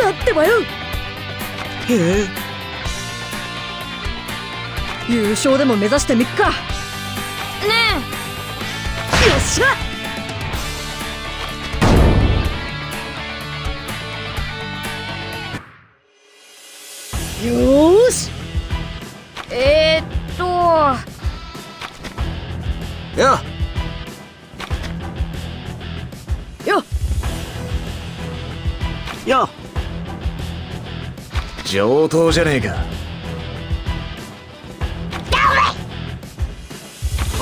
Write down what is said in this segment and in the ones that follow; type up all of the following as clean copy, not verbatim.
だってばよ。 へえ。 優勝でも目指してみっか。ねえ。よっしゃ。よーし。 やよっよ。上等じゃねえか。おいおい。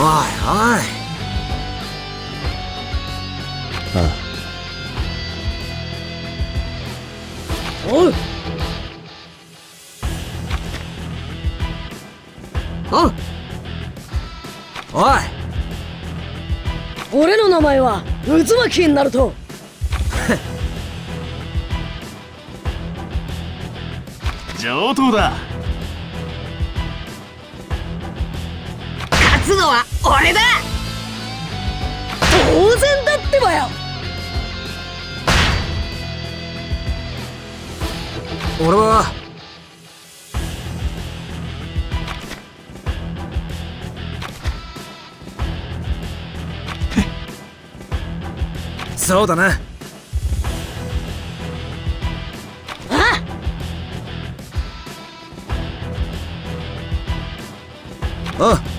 ああ。おう。 おい。 俺の名前は渦巻きになると。 上等だ。 勝つのは俺だ。当然だってばよ。 俺はそうだな。 あああ。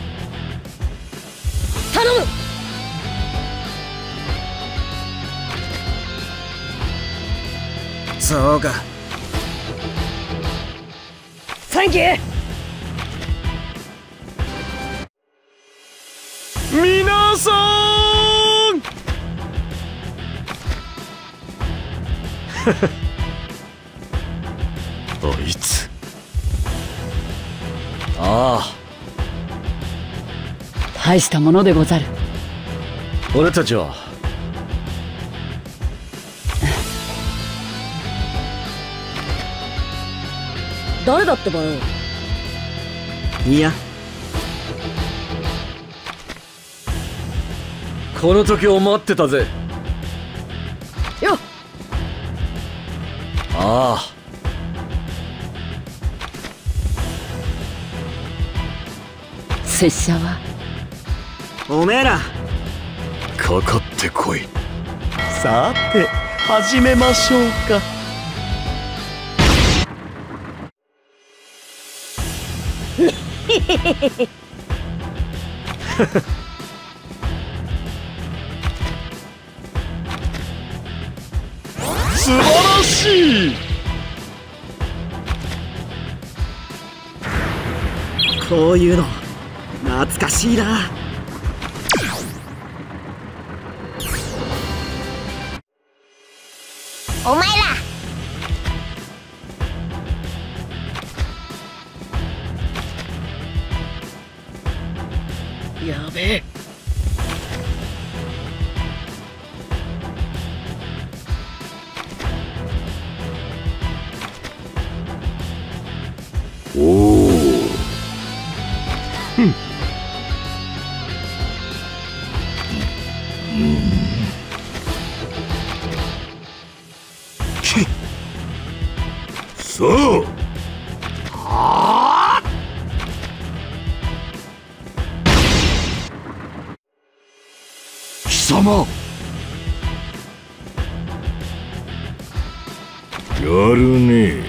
頼む。 そうか。 サンキュー。 皆さんあいつ。ああ。 大したものでござる。 俺たちは誰だってばよ。 いや、この時を待ってたぜ。 よっ。 ああ。 拙者はおめえらかかってこい。さて始めましょうか。素晴らしい。こういうの懐かしいな。 お前らやべえ。 おお。ふん。そう。はあ。貴様。やるね。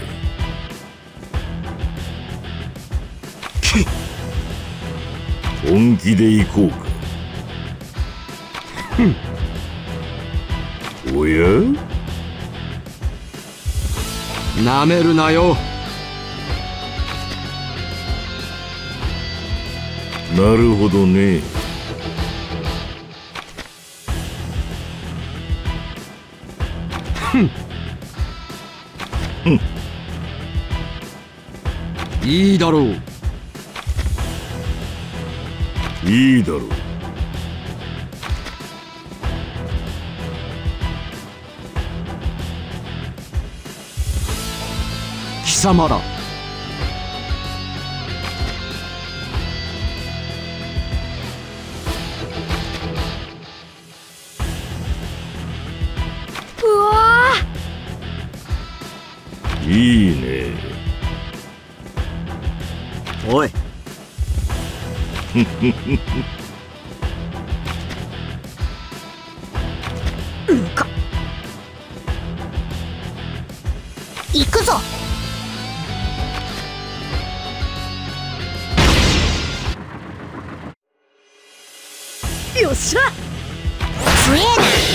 本気で行こうか。ふん。おや？なめるなよ。なるほどね。ふん。ふん。いいだろう。いいだろう。貴様ら。 うわいいね。 おい。 行くぞ。 よっしゃ。 強え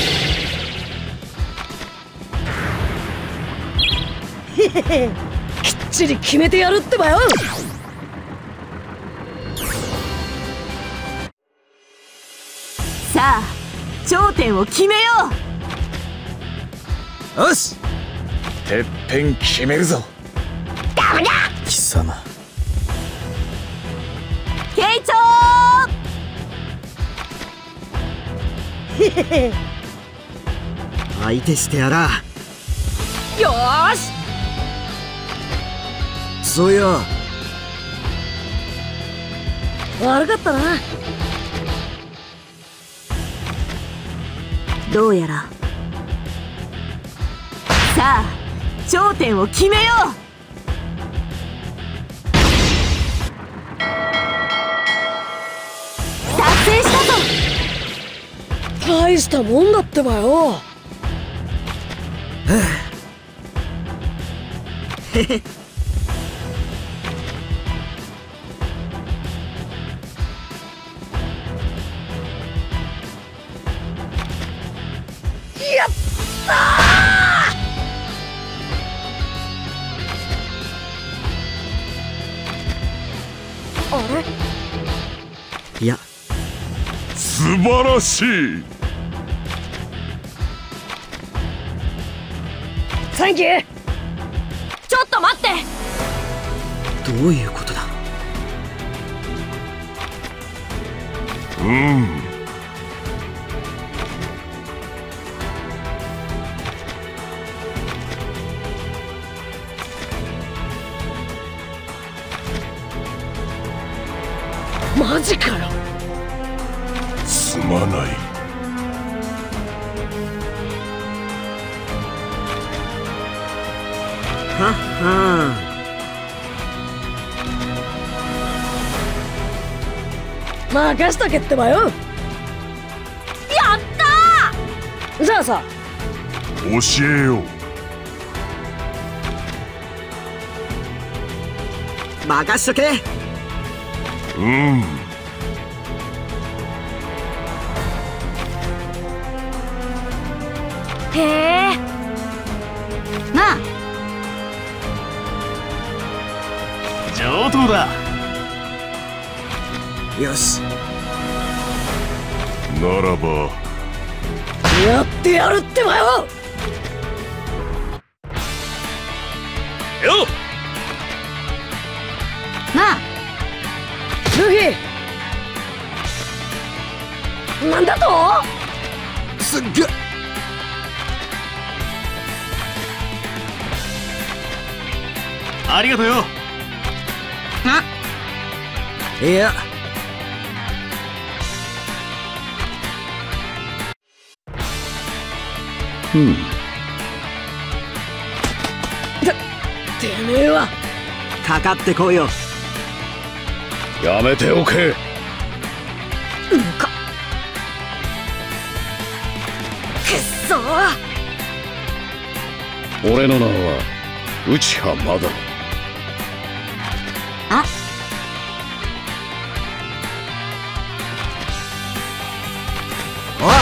へへへ、きっちり決めてやるってばよ。 さあ頂点を決めよよし、てっぺん決めるぞ。 ダメだ。 貴様。 ケイチョへへへ。 相手してやら。 ーよーし。 そういや、 悪かったな。 どうやらさあ頂点を決めよう。達成したぞ。 大したもんだってばよ。やったー。あれ？ いや、 素晴らしい。 サンキュー。 ちょっと待って。 どういうことだ。 うん。 マジかよ。 すまない。 はっは任しとけってばよ。 やったじゃあさ、 教えよう。 ー。任しとけ。 うん。 ー。へえ。 まあ上等だ。 よし。 ならばやってやるってばよ。 よっ。 まあルフィ。なんだと？ すっげ。 ありがとうよ。 いや、 てめえは。 かかってこいよ。 やめておけ。 くっそー。 俺の名は内葉まだ。 おい。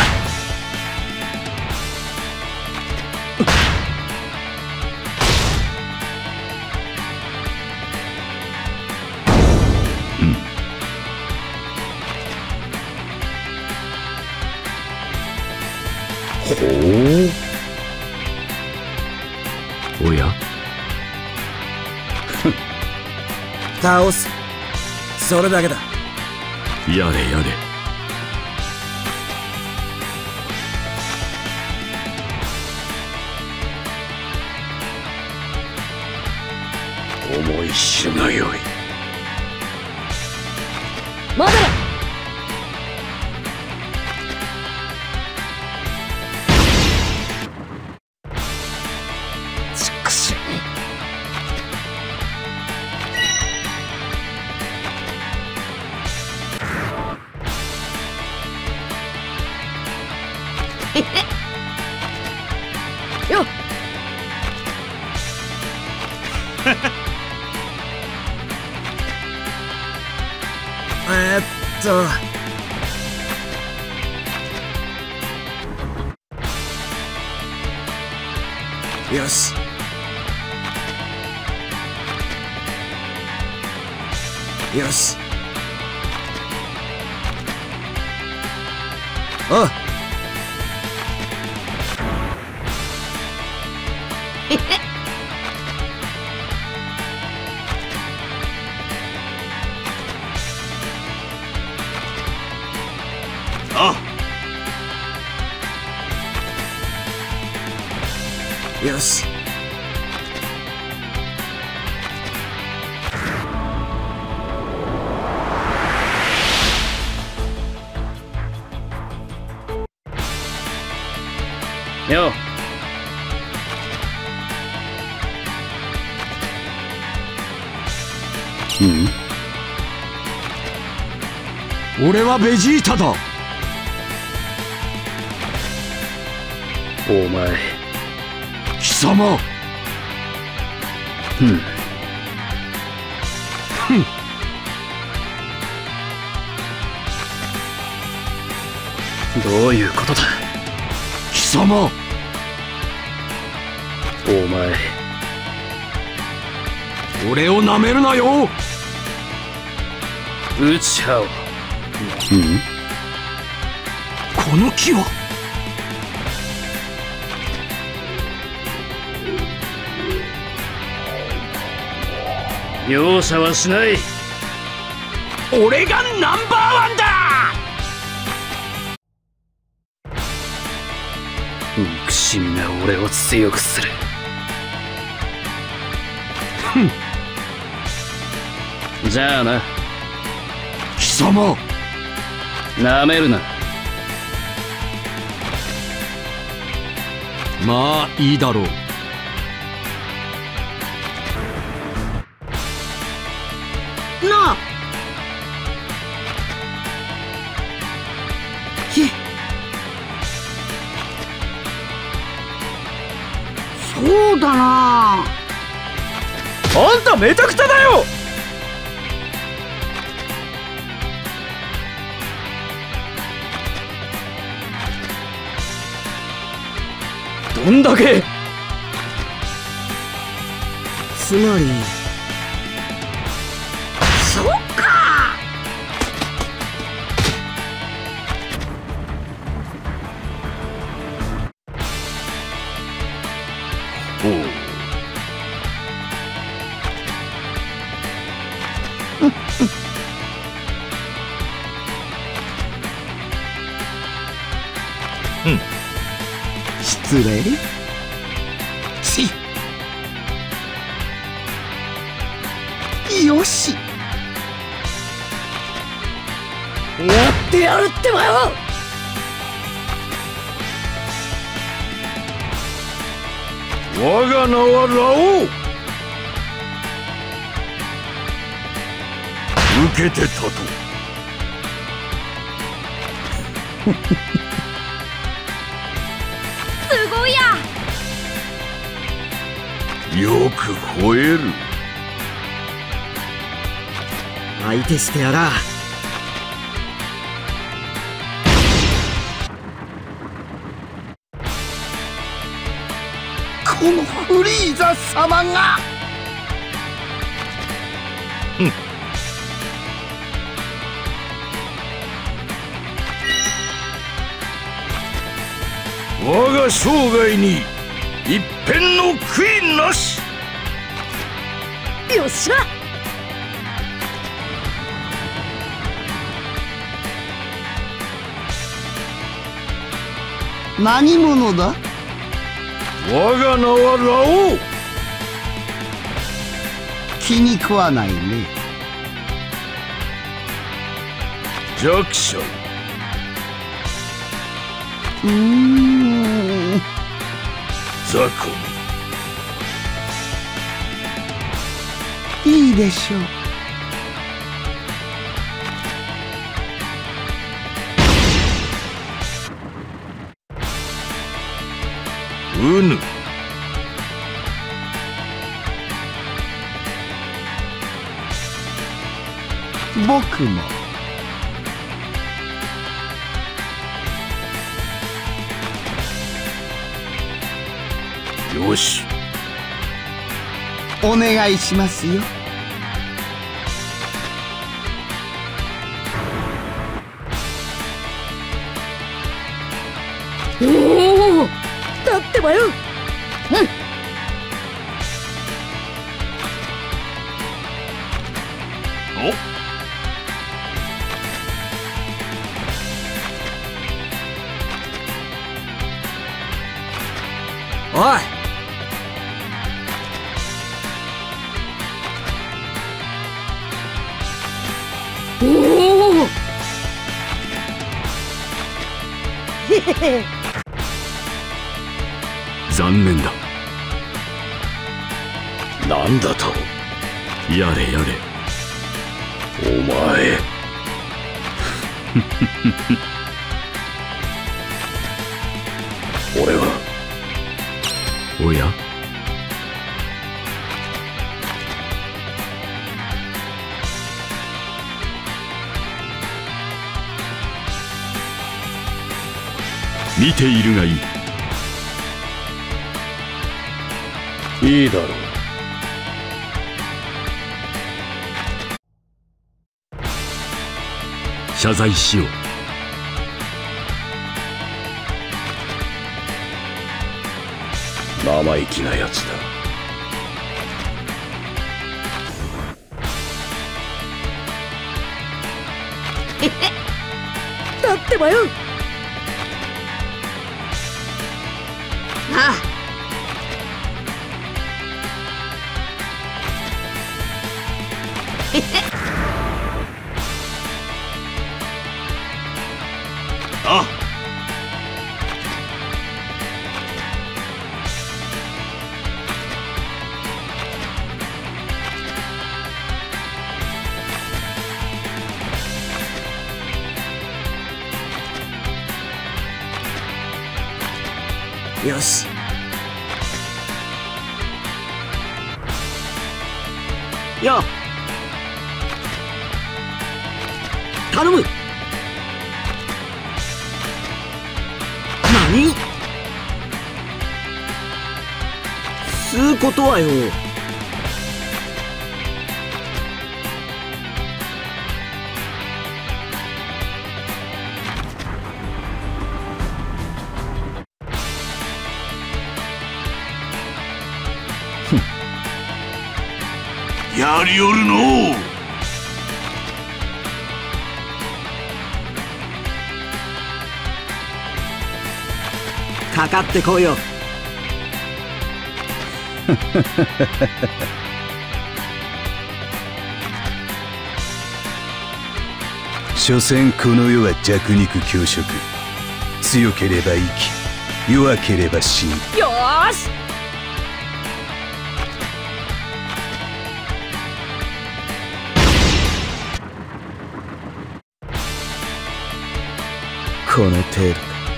おや。 倒す。それだけだ。 やれやれ。思い知るがよい。 待てろ。ちくしょう。 よっよし。よし。おう。あ。よし。 よう。 俺はベジータだ。 お前。 貴様。 どういうことだ。 貴様。 お前。 俺をなめるなよ。 ウチハを。 この木は。 容赦はしない。 俺がナンバーワンだ。 憎しみが俺を強くする。じゃあな。 貴様。 なめるな。 まあいいだろう。 なあそうだな。 あんためちゃくちゃだよ。どんだけ。 つまりそっか。 おう。 失礼。よし。 やってやるってばよ。 我が名はラオウ。受けてたと。 すごいや。 よく吠える。 相手してやら。このフリーザ様が。 我が生涯に一片の悔いなし。 よっしゃ。 何者だ。 我が名はラオウ。 気に食わないね。 弱者。雑魚。 いいでしょう。 うぬ。 僕も。 よし。 お願いしますよ。 おお、だってばよ。 おい。 おお。へへへ。 残念だ。なんだと。やれやれ。お前。俺は。おや。見ているがいい。いいだろう。謝罪しよう。生意気なやつだ。 だってばよ。 ああ。 あ。 よし。よっ。頼む。何？吸うことはよ。 やりよるのう。 かかってこいよ。 所詮この世は弱肉強食。強ければ生き、弱ければ死ぬ。 よーし。 この程度か。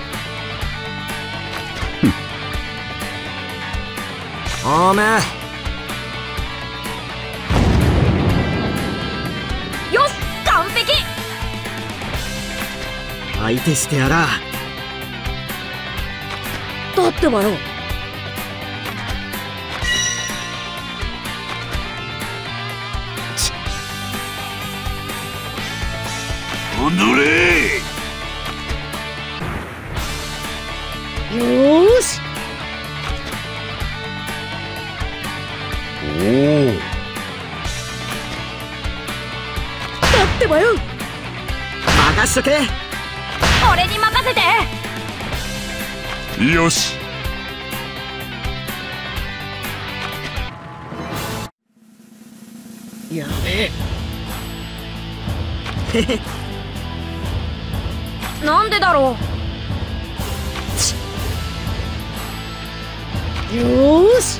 おめえ。 よし、完璧。 相手してやら。 だってばよ。 おのれ。 よーし。 おお。 だってばよ。 任しとけ。 俺に任せて。 よし。 やべえ。 なんでだろよーし。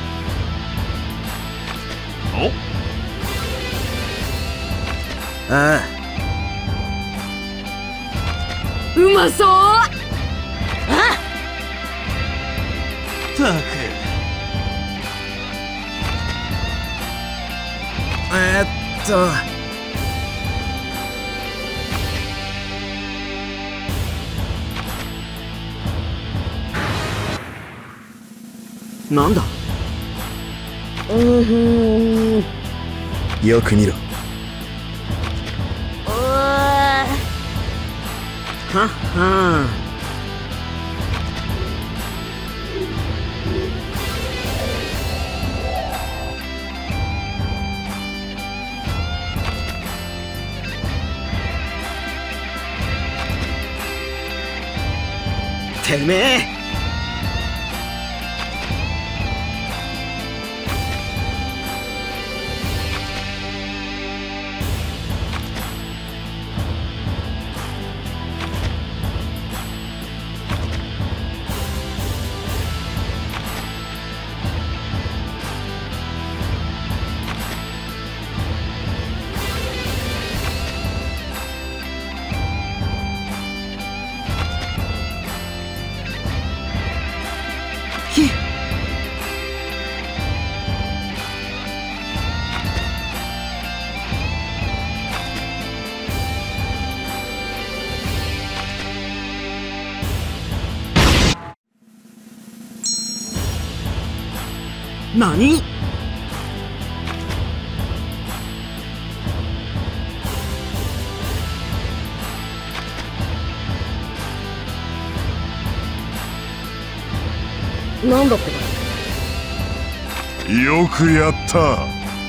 ああ。 う。うまそう。 あったく。なんだ。よく見ろ。はっはー。てめえ。何？なんだってか。 よくやった。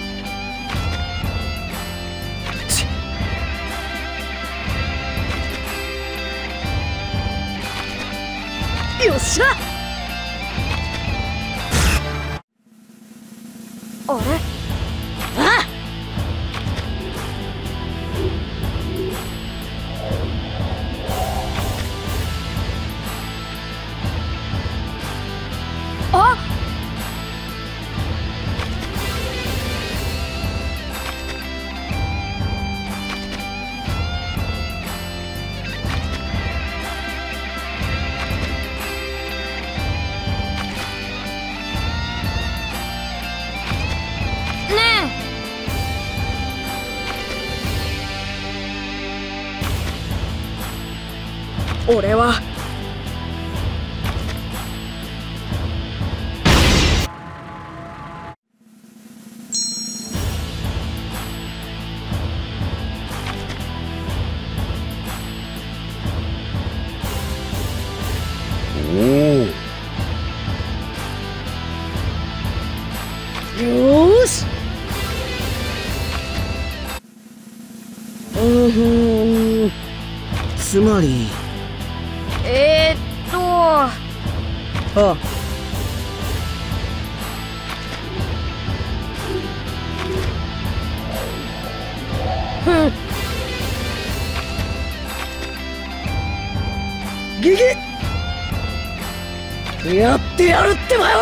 よっしゃ。 あれ？ ああ！ 俺はよーし。 つまり。 あギギやってやるってばよ。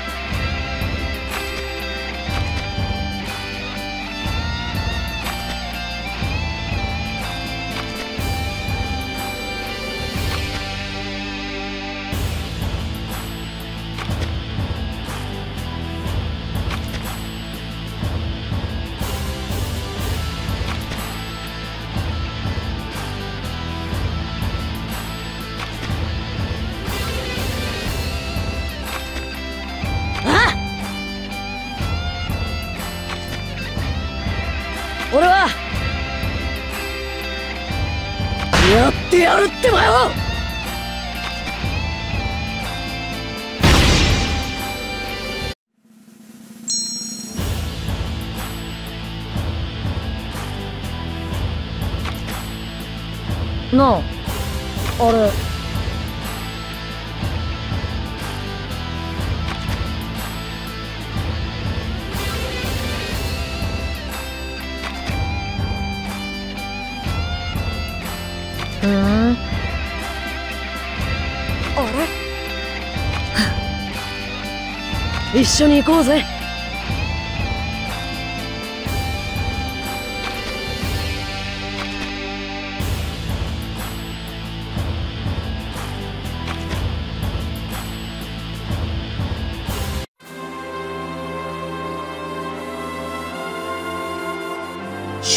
俺はやってやるってばよ。 なあ、あれ。あれ？ 一緒に行こうぜ。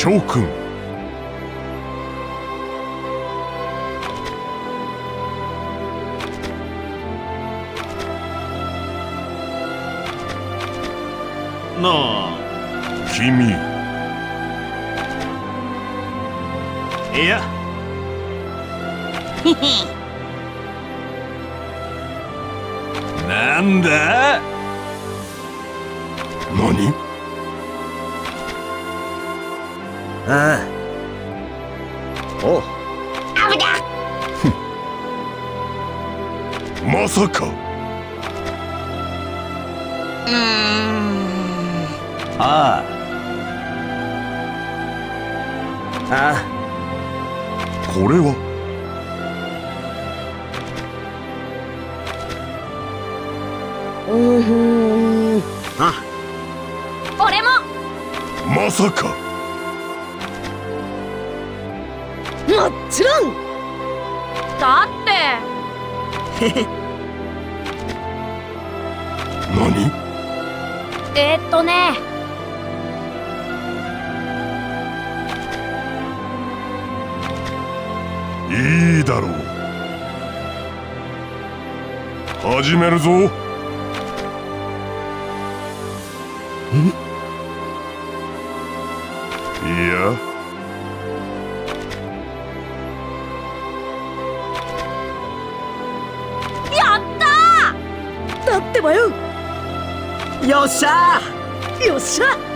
将軍。 なあ君。 いやなんだ。 何？ ああおう。 あぶだ。 まさか。 ああこれはあ俺も。 まさか。 もちろん。 だって何？ ねいいだろう。始めるぞ。いや。 やっただってばよ。 よっしゃよっしゃ。